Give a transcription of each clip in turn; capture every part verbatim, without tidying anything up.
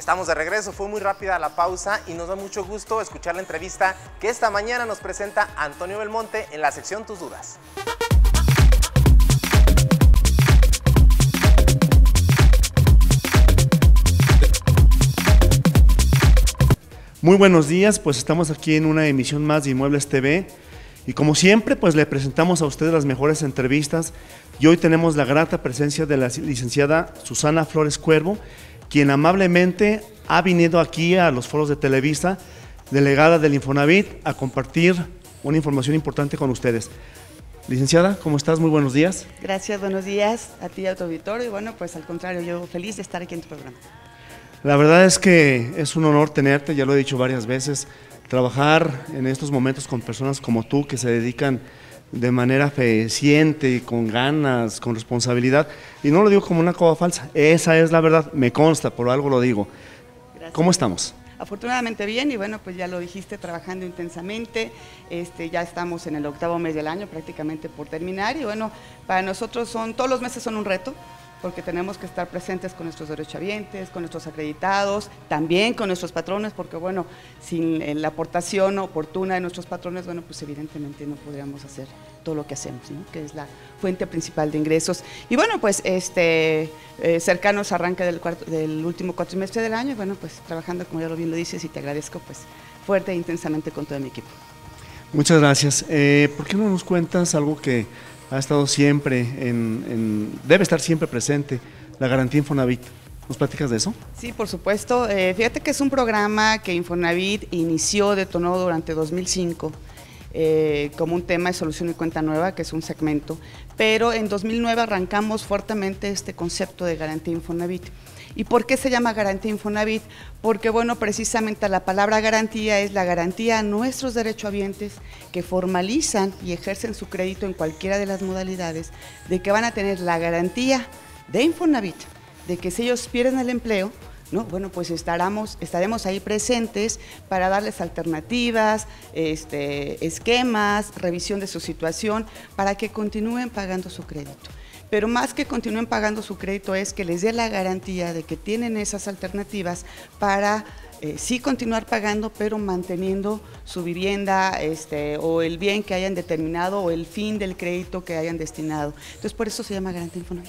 Estamos de regreso, fue muy rápida la pausa y nos da mucho gusto escuchar la entrevista que esta mañana nos presenta Antonio Belmonte en la sección Tus Dudas. Muy buenos días, pues estamos aquí en una emisión más de Inmuebles T V y como siempre pues le presentamos a ustedes las mejores entrevistas y hoy tenemos la grata presencia de la licenciada Susana Flores Cuervo, quien amablemente ha venido aquí a los foros de Televisa, delegada del Infonavit, a compartir una información importante con ustedes. Licenciada, ¿cómo estás? Muy buenos días. Gracias, buenos días a ti y a tu auditorio y bueno, pues al contrario, yo feliz de estar aquí en tu programa. La verdad es que es un honor tenerte, ya lo he dicho varias veces, trabajar en estos momentos con personas como tú que se dedican de manera fehaciente, con ganas, con responsabilidad, y no lo digo como una coba falsa, esa es la verdad, me consta, por algo lo digo. Gracias. ¿Cómo estamos? Afortunadamente bien y bueno, pues ya lo dijiste, trabajando intensamente, este, ya estamos en el octavo mes del año prácticamente por terminar y bueno, para nosotros son, todos los meses son un reto, porque tenemos que estar presentes con nuestros derechohabientes, con nuestros acreditados, también con nuestros patrones, porque bueno, sin la aportación oportuna de nuestros patrones, bueno, pues evidentemente no podríamos hacer todo lo que hacemos, ¿no? Que es la fuente principal de ingresos. Y bueno, pues este, eh, cercanos arranque del, cuarto, del último cuatrimestre del año, y bueno, pues trabajando, como ya lo bien lo dices, y te agradezco, pues fuerte e intensamente con todo mi equipo. Muchas gracias. Eh, ¿Por qué no nos cuentas algo que ha estado siempre, en, en, debe estar siempre presente, la garantía Infonavit? ¿Nos platicas de eso? Sí, por supuesto. Eh, fíjate que es un programa que Infonavit inició, detonó durante dos mil cinco, eh, como un tema de solución y cuenta nueva, que es un segmento, pero en dos mil nueve arrancamos fuertemente este concepto de garantía Infonavit. ¿Y por qué se llama garantía Infonavit? Porque, bueno, precisamente la palabra garantía es la garantía a nuestros derechohabientes que formalizan y ejercen su crédito en cualquiera de las modalidades, de que van a tener la garantía de Infonavit, de que si ellos pierden el empleo, ¿no? Bueno, pues estaremos, estaremos ahí presentes para darles alternativas, este, esquemas, revisión de su situación, para que continúen pagando su crédito. Pero más que continúen pagando su crédito es que les dé la garantía de que tienen esas alternativas para eh, sí continuar pagando, pero manteniendo su vivienda este, o el bien que hayan determinado o el fin del crédito que hayan destinado. Entonces, por eso se llama garantía Infonavit.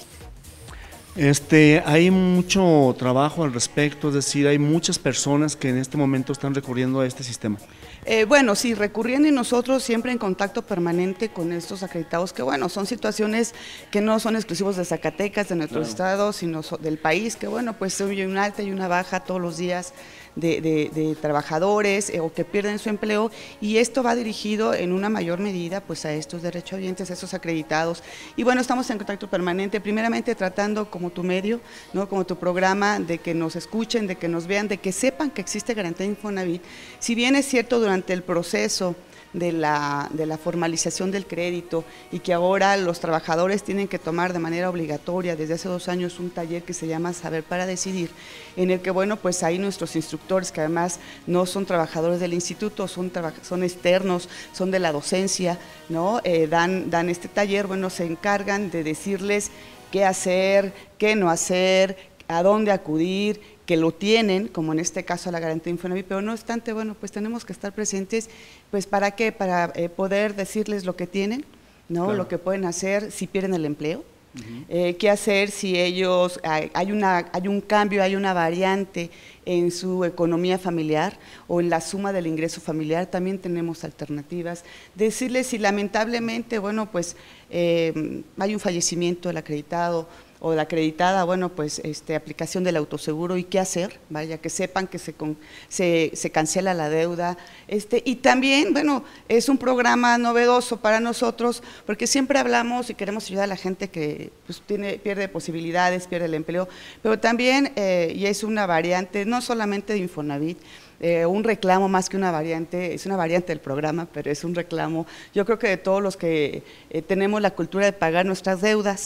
Este, hay mucho trabajo al respecto, es decir, hay muchas personas que en este momento están recurriendo a este sistema. Eh, bueno, sí, recurriendo y nosotros siempre en contacto permanente con estos acreditados, que bueno, son situaciones que no son exclusivos de Zacatecas, de nuestro claro. estado, sino del país, que bueno, pues hay una alta y una baja todos los días de, de, de trabajadores eh, o que pierden su empleo, y esto va dirigido en una mayor medida pues a estos derechohabientes, a estos acreditados, y bueno, estamos en contacto permanente, primeramente tratando como tu medio, ¿no? Como tu programa, de que nos escuchen, de que nos vean, de que sepan que existe garantía Infonavit. Si bien es cierto durante el proceso de la, de la formalización del crédito y que ahora los trabajadores tienen que tomar de manera obligatoria desde hace dos años un taller que se llama Saber para Decidir, en el que bueno, pues ahí nuestros instructores, que además no son trabajadores del instituto, son, son externos, son de la docencia, ¿no? Eh, dan, dan este taller, bueno, se encargan de decirles qué hacer, qué no hacer, a dónde acudir, que lo tienen, como en este caso la garantía Infonavit, pero no obstante, bueno, pues tenemos que estar presentes, pues ¿para qué? Para eh, poder decirles lo que tienen, ¿no? Claro. Lo que pueden hacer si pierden el empleo, uh-huh. eh, qué hacer si ellos, hay, hay, una, hay un cambio, hay una variante en su economía familiar o en la suma del ingreso familiar, también tenemos alternativas, decirles si lamentablemente, bueno, pues eh, hay un fallecimiento del acreditado, o la acreditada, bueno, pues este, aplicación del autoseguro y qué hacer, vaya, que sepan que se, con, se, se cancela la deuda, este, y también, bueno, es un programa novedoso para nosotros, porque siempre hablamos y queremos ayudar a la gente que pues, tiene, pierde posibilidades, pierde el empleo, pero también, eh, y es una variante, no solamente de Infonavit, Eh, un reclamo más que una variante, es una variante del programa, pero es un reclamo, yo creo que de todos los que eh, tenemos la cultura de pagar nuestras deudas,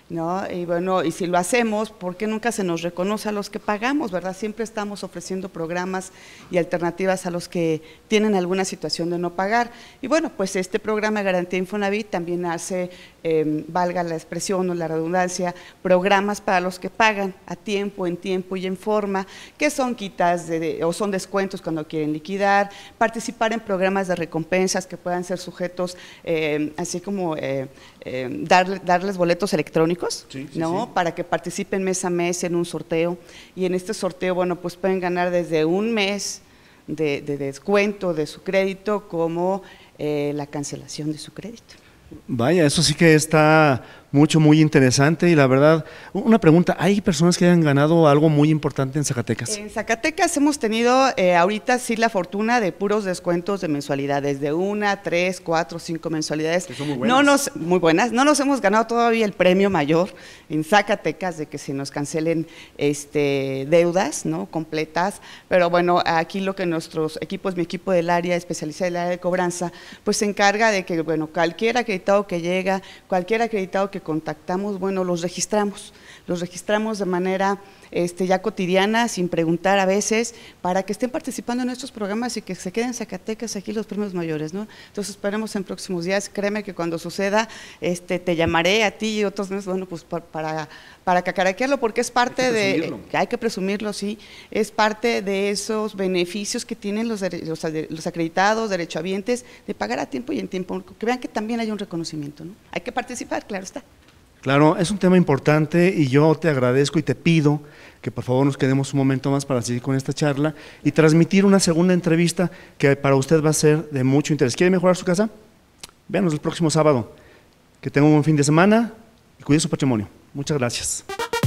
¿no? Y bueno, y si lo hacemos, ¿por qué nunca se nos reconoce a los que pagamos, verdad? Siempre estamos ofreciendo programas y alternativas a los que tienen alguna situación de no pagar. Y bueno, pues este programa de Garantía Infonavit también hace, eh, valga la expresión o la redundancia, programas para los que pagan a tiempo, en tiempo y en forma, que son quitas de, de, o son descuentos cuando quieren liquidar, participar en programas de recompensas que puedan ser sujetos, eh, así como eh, eh, darle, darles boletos electrónicos. Sí, sí, ¿no? Sí. Para que participen mes a mes en un sorteo, y en este sorteo, bueno, pues pueden ganar desde un mes de, de descuento de su crédito como eh, la cancelación de su crédito. Vaya, eso sí que está mucho, muy interesante. Y la verdad, una pregunta, ¿hay personas que hayan ganado algo muy importante en Zacatecas? En Zacatecas hemos tenido eh, ahorita sí la fortuna de puros descuentos de mensualidades, de una, tres, cuatro, cinco mensualidades. Que son muy buenas. No nos, muy buenas. No nos hemos ganado todavía el premio mayor en Zacatecas de que se nos cancelen este, deudas, ¿no? Completas, pero bueno, aquí lo que nuestros equipos, mi equipo del área especializada del área de cobranza, pues se encarga de que, bueno, cualquier acreditado que llega, cualquier acreditado que contactamos, bueno, los registramos, los registramos de manera este, ya cotidiana, sin preguntar a veces, para que estén participando en estos programas y que se queden en Zacatecas aquí los premios mayores, ¿no? Entonces esperemos en próximos días, créeme que cuando suceda, este, te llamaré a ti y otros, bueno, pues para, para cacaraquearlo, porque es parte hay de, que hay que presumirlo, sí, es parte de esos beneficios que tienen los, los, los acreditados, derechohabientes, de pagar a tiempo y en tiempo, que vean que también hay un reconocimiento, ¿no? Hay que participar, claro está. Claro, es un tema importante y yo te agradezco y te pido que por favor nos quedemos un momento más para seguir con esta charla y transmitir una segunda entrevista que para usted va a ser de mucho interés. ¿Quiere mejorar su casa? Véanos el próximo sábado. Que tenga un buen fin de semana y cuide su patrimonio. Muchas gracias.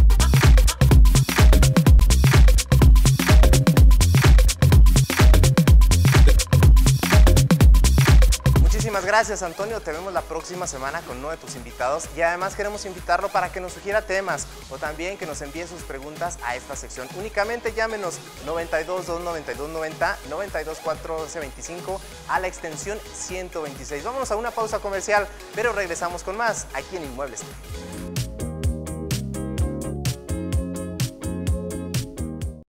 Muchísimas gracias, Antonio, te vemos la próxima semana con uno de tus invitados y además queremos invitarlo para que nos sugiera temas o también que nos envíe sus preguntas a esta sección. Únicamente llámenos noventa y dos, dos noventa y dos, noventa, noventa y dos, cuatro doce, veinticinco a la extensión ciento veintiséis. Vámonos a una pausa comercial, pero regresamos con más aquí en Inmuebles T V.